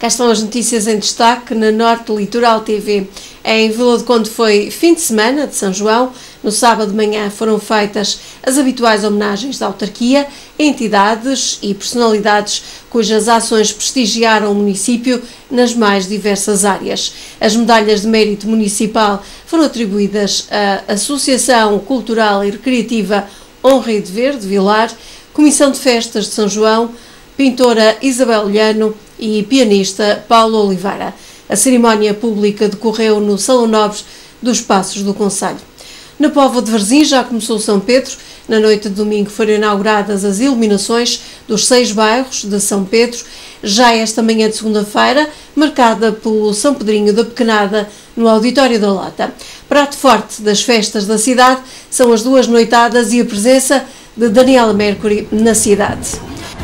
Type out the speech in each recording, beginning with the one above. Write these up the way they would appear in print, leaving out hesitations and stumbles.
Cá estão as notícias em destaque na Norte Litoral TV. Em Vila do Conde foi fim de semana de São João. No sábado de manhã foram feitas as habituais homenagens da autarquia, entidades e personalidades cujas ações prestigiaram o município nas mais diversas áreas. As medalhas de mérito municipal foram atribuídas à Associação Cultural e Recreativa Honra e Dever de Vilar, Comissão de Festas de São João, pintora Isabel Lhano e pianista Paulo Oliveira. A cerimónia pública decorreu no Salão Nobres dos Passos do Concelho. Na Póvoa de Varzim já começou São Pedro. Na noite de domingo foram inauguradas as iluminações dos 6 bairros de São Pedro. Já esta manhã de segunda-feira, marcada pelo São Pedrinho da Pequenada no Auditório da Lota. Prato forte das festas da cidade são as 2 noitadas e a presença de Daniela Mercury na cidade.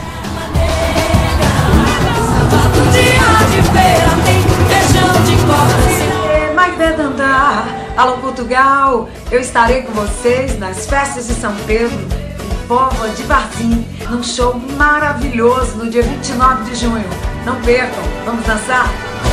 Alô Portugal, eu estarei com vocês nas festas de São Pedro, em Póvoa de Varzim, num show maravilhoso no dia 29 de junho. Não percam, vamos dançar?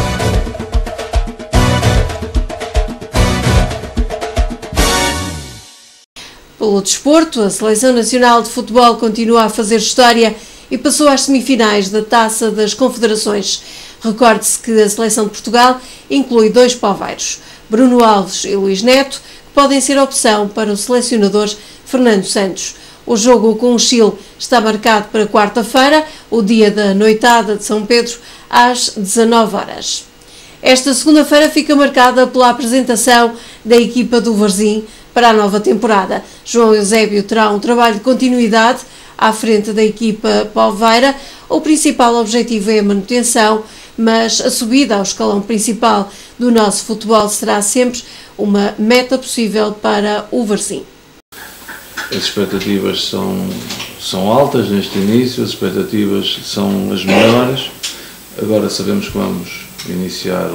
Pelo desporto, a Seleção Nacional de Futebol continua a fazer história e passou às semifinais da Taça das Confederações. Recorde-se que a Seleção de Portugal inclui 2 poveiros, Bruno Alves e Luís Neto, que podem ser opção para o selecionador Fernando Santos. O jogo com o Chile está marcado para quarta-feira, o dia da noitada de São Pedro, às 19 horas. Esta segunda-feira fica marcada pela apresentação da equipa do Varzim para a nova temporada. João Eusébio terá um trabalho de continuidade à frente da equipa poveira. O principal objetivo é a manutenção, mas a subida ao escalão principal do nosso futebol será sempre uma meta possível para o Varzim. As expectativas são altas neste início, as expectativas são as melhores. Agora sabemos que vamos iniciar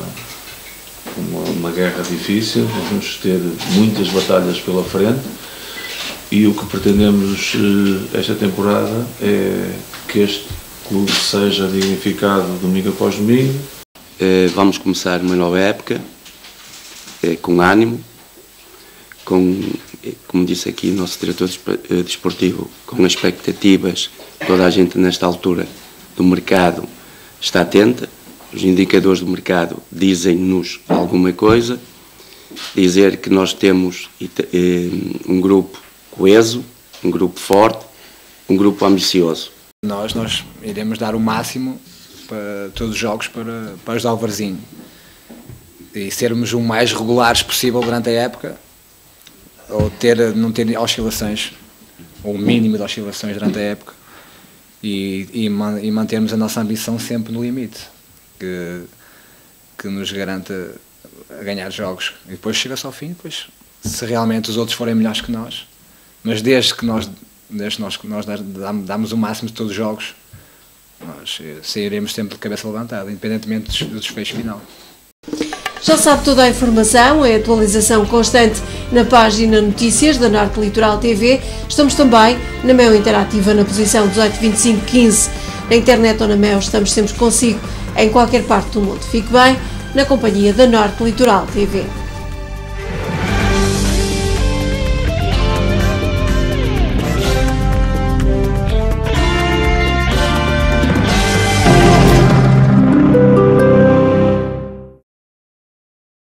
uma guerra difícil, vamos ter muitas batalhas pela frente e o que pretendemos esta temporada é que este clube seja dignificado domingo após domingo. Vamos começar uma nova época com ânimo, como disse aqui o nosso diretor desportivo, com expectativas. Toda a gente nesta altura do mercado está atenta, os indicadores do mercado dizem-nos alguma coisa, dizer que nós temos um grupo coeso, um grupo forte, um grupo ambicioso. Nós iremos dar o máximo para todos os jogos para ajudar o Varzim e sermos o mais regulares possível durante a época, ou não ter oscilações, ou o mínimo de oscilações durante a época e mantermos a nossa ambição sempre no limite, que nos garanta ganhar jogos. E depois chega-se ao fim, depois, se realmente os outros forem melhores que nós, mas desde que nós damos o máximo de todos os jogos, nós sairemos sempre de cabeça levantada, independentemente do desfecho final. Já sabe toda a informação, a atualização constante na página Notícias da Norte Litoral TV. Estamos também na Mel Interativa na posição 182515. Na internet ou na Mel estamos sempre consigo em qualquer parte do mundo. Fique bem na companhia da Norte Litoral TV.